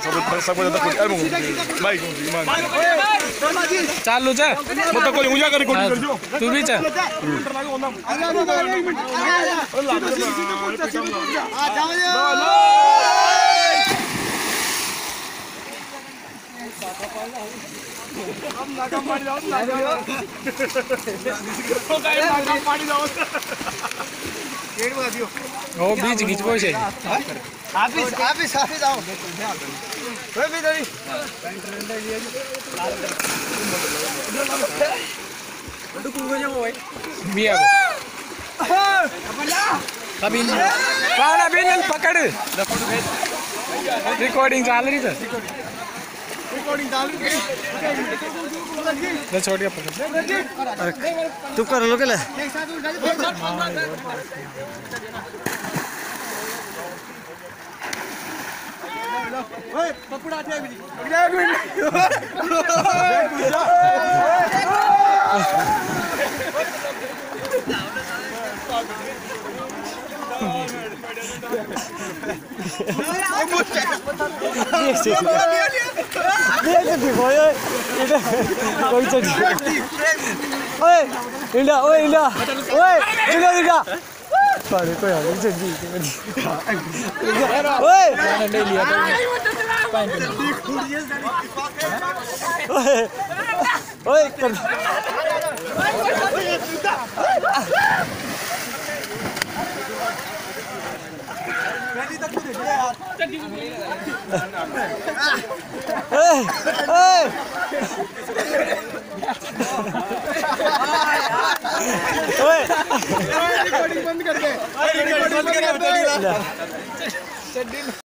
Sabut takut ilmu. Baik, gimana? चालू चा Mata ko yung uya ka recording करजो. तू भी चा ओ बीच बीच को से ऑफिस ऑफिस ऑफिस आओ ओए भी दरी बिया अभी कौन अभी नल पकड़ रिकॉर्डिंग चाल रही था रिकॉर्डिंग डाल ले छोड़ के पकड़ तू कर लो के ले ओए पपड़ा आते भी एक मिनट रिकॉर्डिंग बंद कर दे